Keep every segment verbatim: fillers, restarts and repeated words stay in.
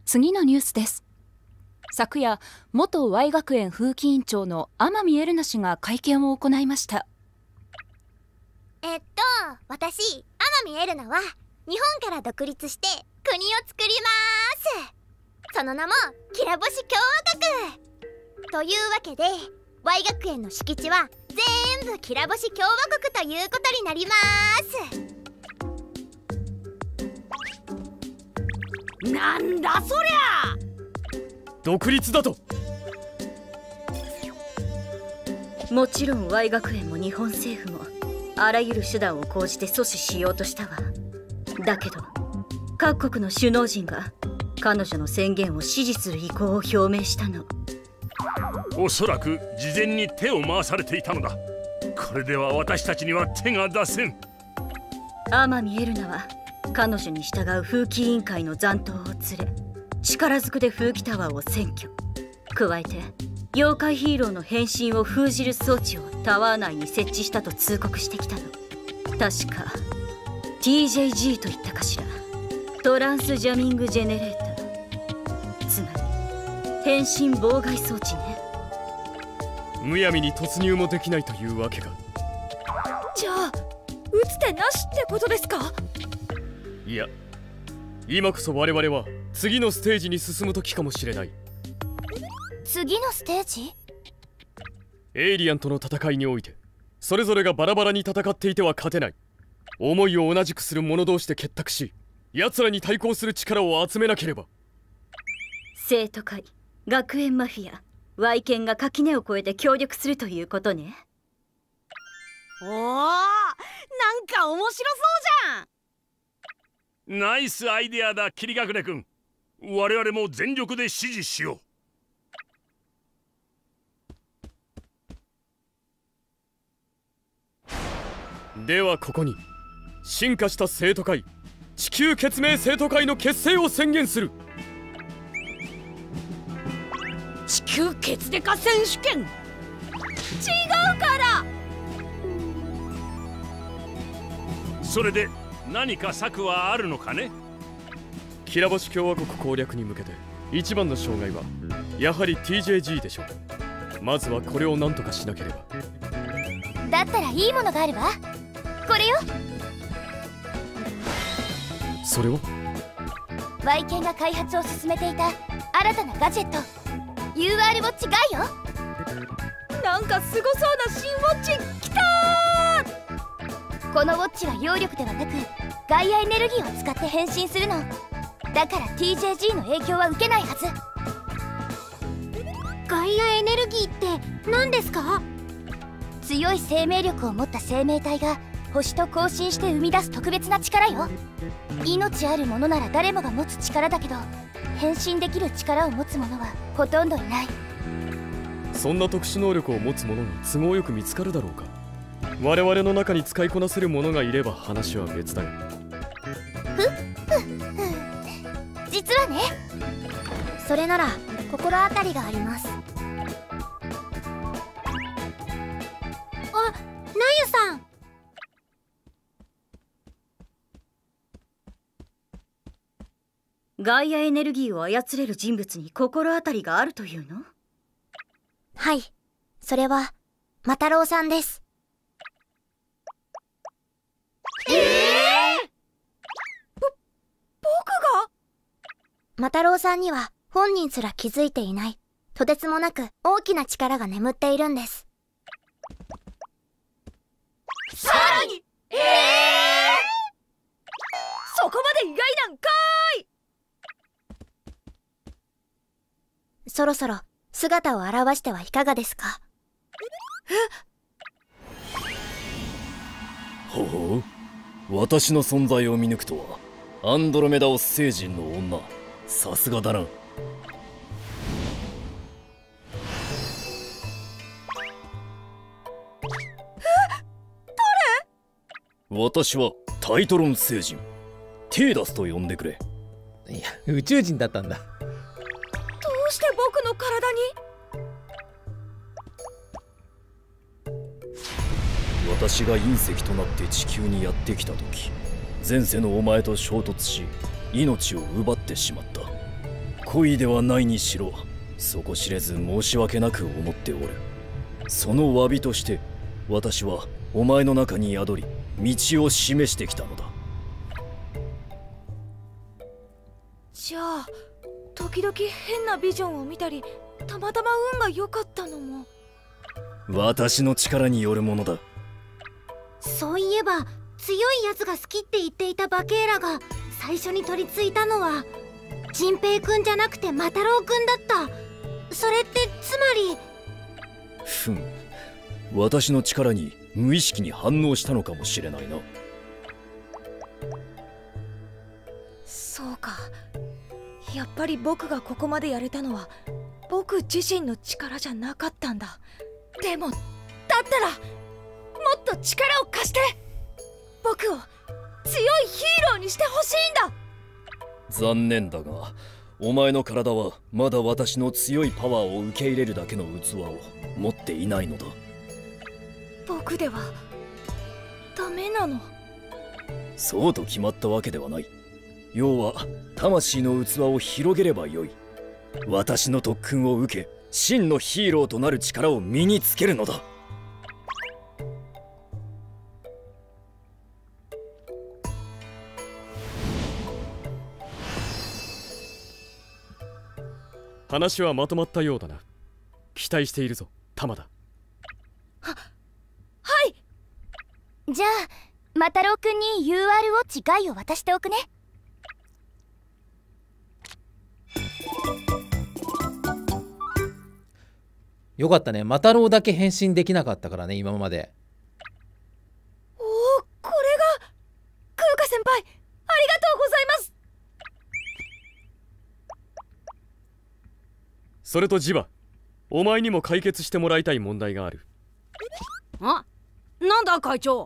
次のニュースです。昨夜、元 Y 学園風紀委員長の天海エルナ氏が会見を行いました。 えっと私天海エルナは日本から独立して国を作ります。その名もきらぼし共和国というわけで Y 学園の敷地は全部きらぼし共和国ということになります。 なんだそりゃ。 独立だと。 もちろん Y 学園も日本政府もあらゆる手段を講じて阻止しようとしたわ。だけど各国の首脳陣が彼女の宣言を支持する意向を表明したの。 おそらく事前に手を回されていたのだ。これでは私たちには手が出せん。 天海エルナは彼女に従う風紀委員会の残党を連れ力ずくで風紀タワーを占拠。加えて妖怪ヒーローの変身を封じる装置をタワー内に設置したと通告してきたの。確か ティージェージー といったかしら。トランスジャミングジェネレーター、つまり変身妨害装置ね。 むやみに突入もできないというわけか。 じゃあ打つ手なしってことですか。 いや、今こそ我々は次のステージに進む時かもしれない。 次のステージ？ エイリアンとの戦いにおいてそれぞれがバラバラに戦っていては勝てない。思いを同じくする者同士で結託し奴らに対抗する力を集めなければ。 生徒会、学園マフィア、Y剣が垣根を越えて協力するということね。 おお、なんか面白そうじゃん。 ナイスアイデアだ、霧隠れ君。我々も全力で支持しよう。ではここに進化した生徒会、地球決命生徒会の結成を宣言する。 地球決デカ選手権。違うから。 それで何か策はあるのかね。 きらぼし共和国攻略に向けて一番の障害はやはり ティージェージー でしょう。まずはこれを何とかしなければ。 だったらいいものがあるわ。これよ。 それは Y 剣が開発を進めていた新たなガジェット ユーアール ウォッチガイよ。 なんかすごそうな新ウォッチきたー。 このウォッチは揚力ではなくガイアエネルギーを使って変身するの。だから ティージェージー の影響は受けないはず。ガイアエネルギーって何ですか？強い生命力を持った生命体が星と交信して生み出す特別な力よ。命あるものなら誰もが持つ力だけど変身できる力を持つ者はほとんどいない。 そんな特殊能力を持つ者が都合よく見つかるだろうか。我々の中に使いこなせる者がいれば話は別だよ。 ふっふっふ。実はね、それなら心当たりがあります。あ、なゆさん。 ガイアエネルギーを操れる人物に心当たりがあるというの？ はい、それはマタロウさんです。 ええー、ぼ、僕が？ マタロウさんには本人すら気づいていないとてつもなく大きな力が眠っているんです。 さらに、ええー、そこまで意外なんかーい。 そろそろ姿を現してはいかがですか？ ほほう、私の存在を見抜くとは。アンドロメダオス星人の女、さすがだな。私はタイトロン星人、テーダスと呼んでくれ。 いや、宇宙人だったんだ。 どうして僕の体に？ 私が隕石となって地球にやってきた時、前世のお前と衝突し命を奪ってしまった。 恋ではないにしろ、底知れず申し訳なく思っておる。その詫びとして私はお前の中に宿り道を示してきたのだ。 じゃあ時々変なビジョンを見たり、たまたま運が良かったのも私の力によるものだ。 そういえば強いやつが好きって言っていたバケーラが最初に取り付いたのは仁平くんじゃなくて魔太郎くんだった。それってつまり。 ふん、私の力に無意識に反応したのかもしれないな。 そうか、やっぱり僕がここまでやれたのは僕自身の力じゃなかったんだ。でもだったらもっと力を貸して、僕を強いヒーローにしてほしいんだ。 残念だが、お前の体はまだ私の強いパワーを受け入れるだけの器を持っていないのだ。 僕ではダメなの？ そうと決まったわけではない。要は魂の器を広げればよい。私の特訓を受け、真のヒーローとなる力を身につけるのだ。 話はまとまったようだな。期待しているぞ、玉田。 は、はい。 じゃあ魔太郎くんに ユーアール ウォッチガイを渡しておくね。 よかったね。魔太郎だけ変身できなかったからね、今まで。 おお、これが空花先輩、ありがとうございます。 それとジバ、お前にも解決してもらいたい問題がある。 あ、なんだ会長。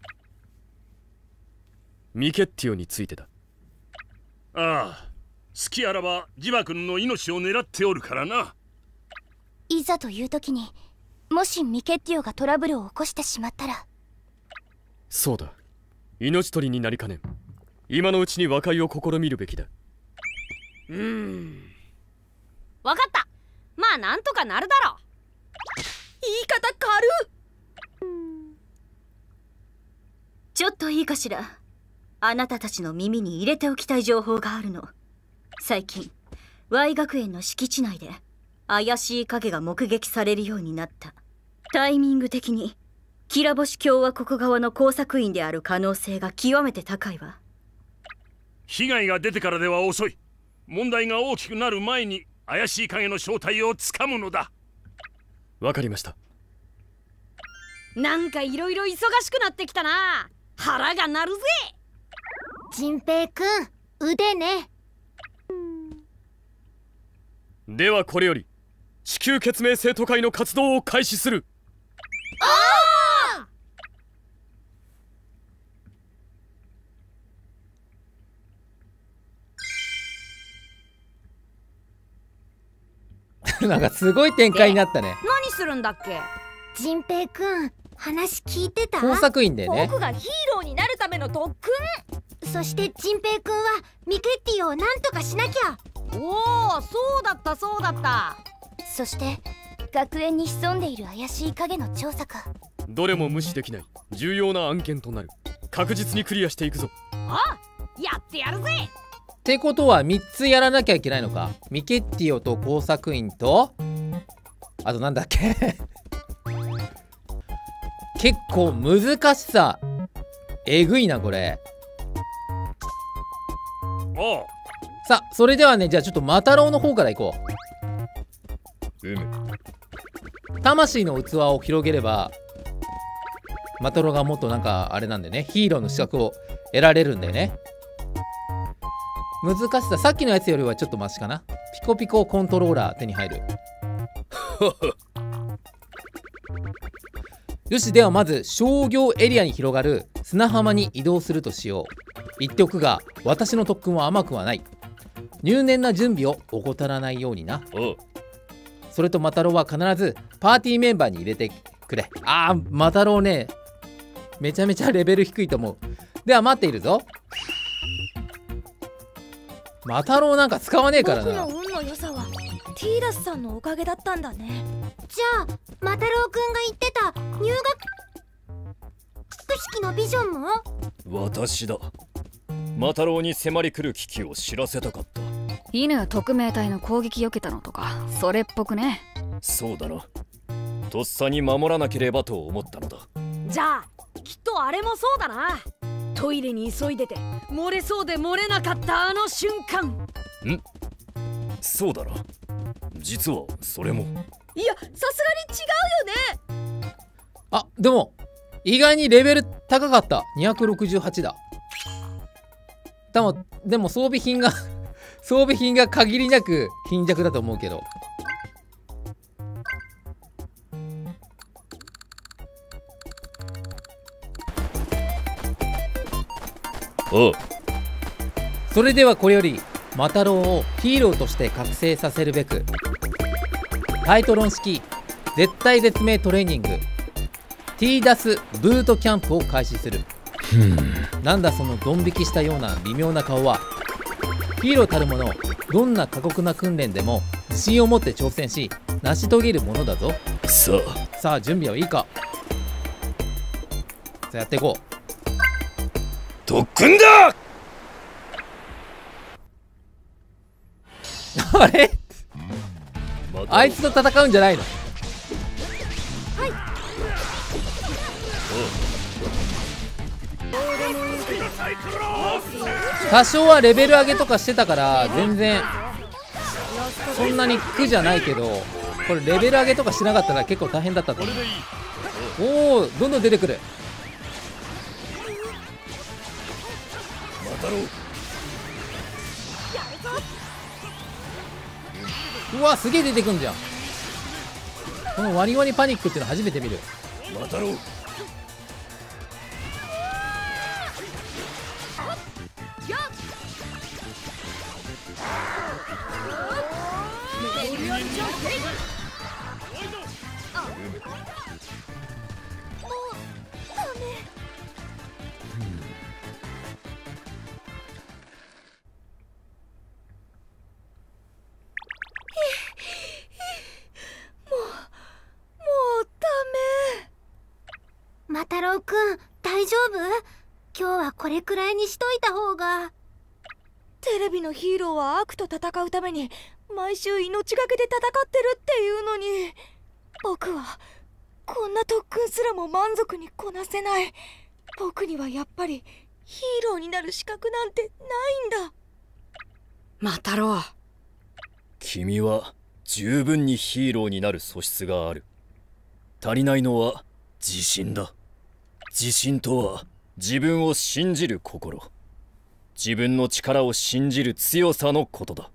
ミケッティオについてだ。 ああ、好きあらばジバ君の命を狙っておるからな。 いざという時にもしミケッティオがトラブルを起こしてしまったら。 そうだ、命取りになりかねん。今のうちに和解を試みるべきだ。 うーん、わかった。まあなんとかなるだろう。言い方軽っ。 ちょっといいかしら。あなたたちの耳に入れておきたい情報があるの。最近 Y 学園の敷地内で怪しい影が目撃されるようになった。タイミング的にきらぼし共和国側の工作員である可能性が極めて高いわ。 被害が出てからでは遅い。問題が大きくなる前に怪しい影の正体をつかむのだ。 わかりました。 なんかいろいろ忙しくなってきたな。腹が鳴るぜ。 仁平くん、腕ね。 ではこれより地球決命生徒会の活動を開始する。 ああなんかすごい展開になったね。 何するんだっけ？ 仁平くん、話聞いてた？ 工作員でね。 僕がヒーローになるための特訓。 そして仁平くんはミケッティオをなんとかしなきゃ。 おお、そうだったそうだった。 そして学園に潜んでいる怪しい影の調査か。 どれも無視できない重要な案件となる。確実にクリアしていくぞ。 あ、やってやるぜ。 ってことはみっつやらなきゃいけないのか。ミケッティオと工作員とあとなんだっけ結構難しさえぐいなこれ。 ああ、 さあそれではね、じゃあちょっと魔太郎の方からいこう。 うむ。 魂の器を広げれば魔太郎がもっとなんかあれなんでね、ヒーローの資格を得られるんだよね。難しささっきのやつよりはちょっとマシかな。ピコピココントローラー手に入るよし、ではまず商業エリアに広がる砂浜に移動するとしよう。言っておくが私の特訓は甘くはない。入念な準備を怠らないようにな。 おう。 それと魔太郎は必ずパーティーメンバーに入れてくれ。あー魔太郎ね、めちゃめちゃレベル低いと思う。では待っているぞ。 マタロウなんか使わねえからな。 僕の運の良さはティーダスさんのおかげだったんだね。 じゃあマタロウくんが言ってた入学式のビジョンも？ 私だ。マタロウに迫り来る危機を知らせたかった。 犬特命隊の攻撃避けたのとかそれっぽくね。 そうだな。とっさに守らなければと思ったのだ。 じゃあきっとあれもそうだな。トイレに急いでて漏れそうで漏れなかったあの瞬間。 ん？そうだな。実はそれも。 いや、さすがに違うよね。 あ、でも意外にレベル高かった。にひゃくろくじゅうはちだ。でもでも装備品が装備品が限りなく貧弱だと思うけど。 おう。 それではこれよりマタロウをヒーローとして覚醒させるべくタイトロン式絶対絶命トレーニング T ダスブートキャンプを開始する。なんだそのドン引きしたような微妙な顔は。ヒーローたるものどんな過酷な訓練でも自信を持って挑戦し成し遂げるものだぞ。 さあさあ準備はいいか。さあやっていこう。 特訓だ。 あれあいつと戦うんじゃないの？ はい。 多少はレベル上げとかしてたから全然そんなに苦じゃないけど、これレベル上げとかしなかったら結構大変だったと思う。おお、どんどん出てくる。うわ、すげえ出てくんじゃん。このワニワニパニックっていうの初めて見る。 マタロウ。 マタロウくん大丈夫？今日はこれくらいにしといた方が。 テレビのヒーローは悪と戦うために毎週命がけで戦ってるっていうのに、僕はこんな特訓すらも満足にこなせない。僕にはやっぱりヒーローになる資格なんてないんだ。 マタロウ、 君は十分にヒーローになる素質がある。足りないのは自信だ。自信とは自分を信じる心、自分の力を信じる強さのことだ。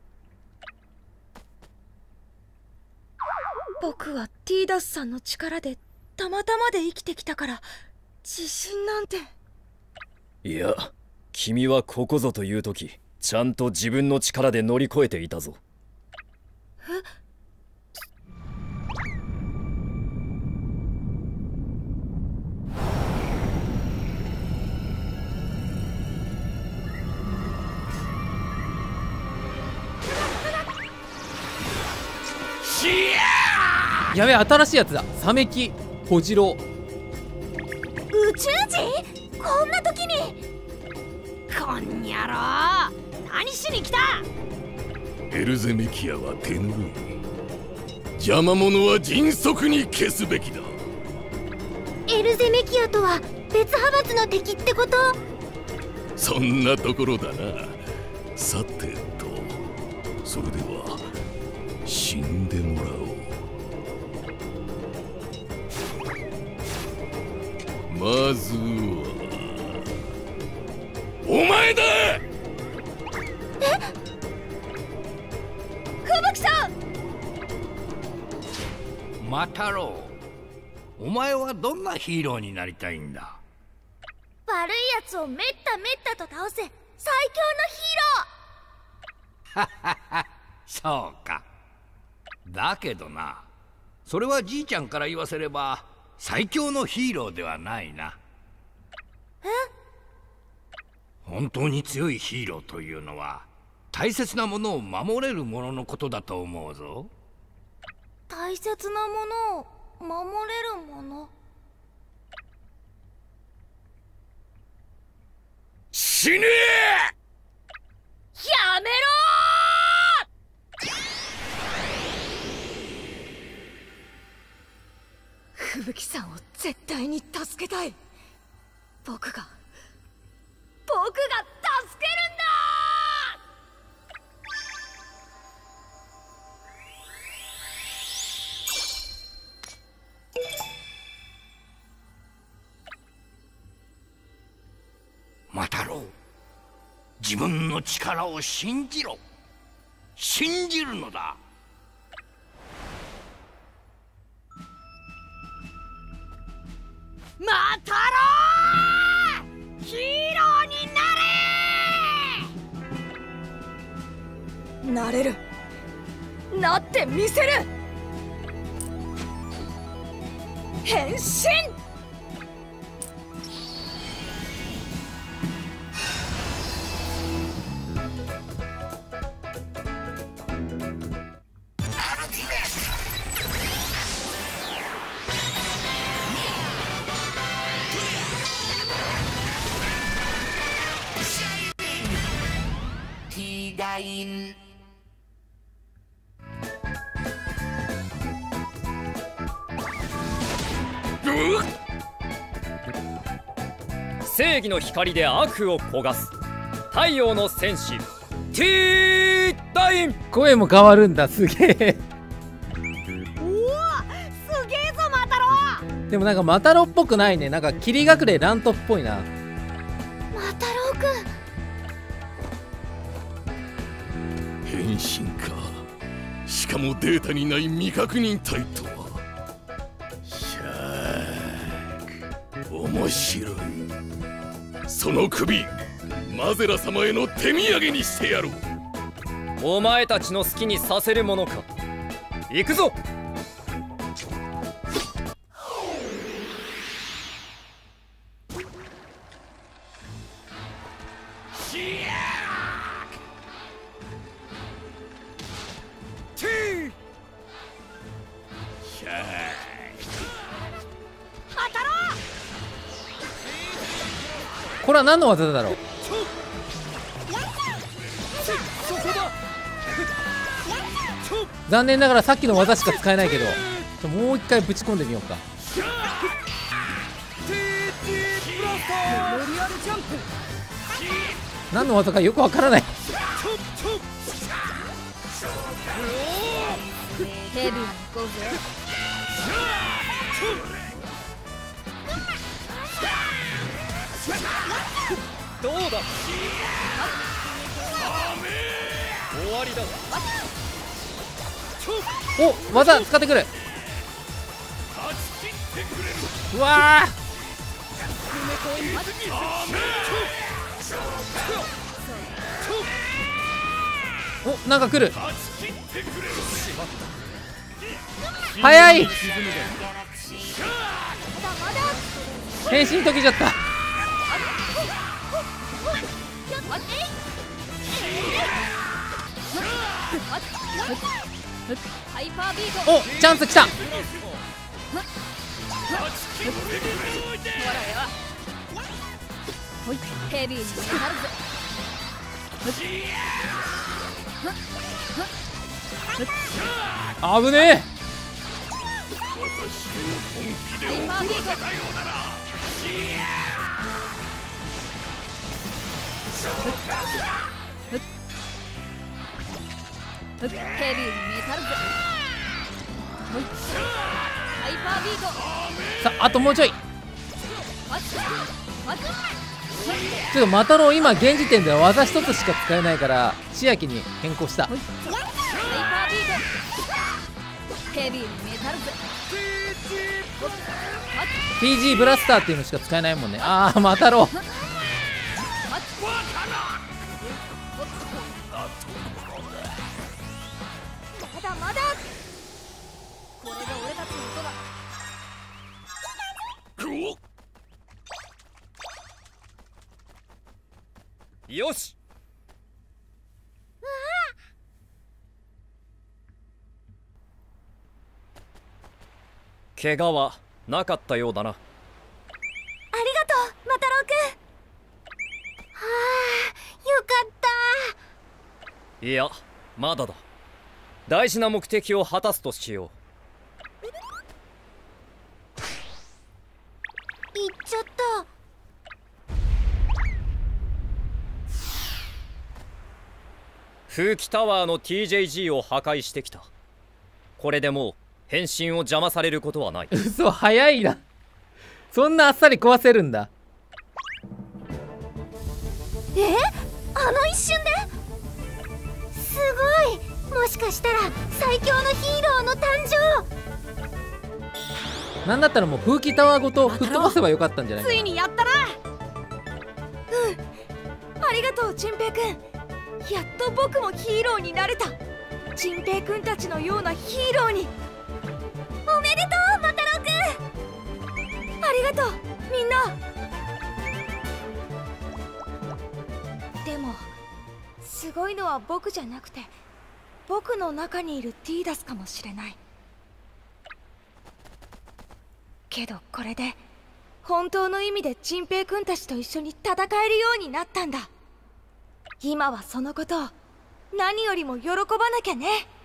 僕はティーダスさんの力でたまたまで生きてきたから自信なんて。 いや、君はここぞという時ちゃんと自分の力で乗り越えていたぞ。 え？ やべえ、新しいやつだ。サメキホジロウ。 宇宙人？こんな時に。 こんにゃろう、何しに来た？ エルゼメキアは手ぬるい。邪魔者は迅速に消すべきだ。 エルゼメキアとは別派閥の敵ってこと？ そんなところだな。さてと、それでは死んでもらおう。まずはお前だ。 え？吹雪さん！ マタロウ、お前はどんなヒーローになりたいんだ？ 悪いやつをめっためったと倒せ最強のヒーロー。 ははは、そうか。だけどな、それはじいちゃんから言わせれば最強のヒーローではないな。 え？ 本当に強いヒーローというのは大切なものを守れるもののことだと思うぞ。 大切なものを守れるもの。 死ねえ！ やめろー！吹雪さんを絶対に助けたい。僕が僕が助けるんだ！ マタロウ、自分の力を信じろ。信じるのだ。 マタロウ、ヒーローになれ！ なれる。なってみせる。変身！ 正義の光で悪を焦がす太陽の戦士ティーダイン。 声も変わるんだ。すげえ。 おお、すげえぞマタロウ。 でもなんかマタロウっぽくないね。なんか霧隠れラントっぽいな。 マタロウくん。 変身か。しかもデータにない未確認体とは。ひゃーく面白い。その首マゼラ様への手土産にしてやろう。 お前たちの好きにさせるものか。行くぞ。 これは何の技だろう。残念ながらさっきの技しか使えないけど、ちょもう一回ぶち込んでみようか。何の技かよくわからない。 ヘビーに行こうぜ。 どうだ。終わりだ。 お、技使ってくる。うわー、お、なんか来る。早い。変身解けちゃった。お、チャンス来た。 ヘビーになるぜ。 危ねえ。 ヘビーにメタルぜ。ハイパービート。 さあ、あともうちょい。ちょっとマタロウ今現時点では技一つしか使えないから千秋に変更した。 ハイパービート。ヘビーにメタルぜ。 ピージー ブラスターっていうのしか使えないもんね。ああ、マタロウ。 まだまだ。これが俺たちの音だ。 よし。 うわ怪我はなかったようだな。 ありがとうマタロウくん。はあ、よかった。 いやまだだ。大事な目的を果たすとしよう。 行っちゃった。 風紀タワーの ティージェージー を破壊してきた。これでもう変身を邪魔されることはない。 嘘、早いな。そんなあっさり壊せるんだ。 え、あの一瞬ですごい。もしかしたら最強のヒーローの誕生。 なんだったらもう風紀タワーごと吹っ飛ばせばよかったんじゃないかな。 ついにやったな。 うん、ありがとうチンペイくん。やっと僕もヒーローになれた。チンペイくんたちのようなヒーローに。 おめでとうマタロウくん。 ありがとうみんな。でもすごいのは僕じゃなくて、僕の中にいるティーダスかもしれない。けどこれで本当の意味でチンペイくんたちと一緒に戦えるようになったんだ。今はそのことを何よりも喜ばなきゃね。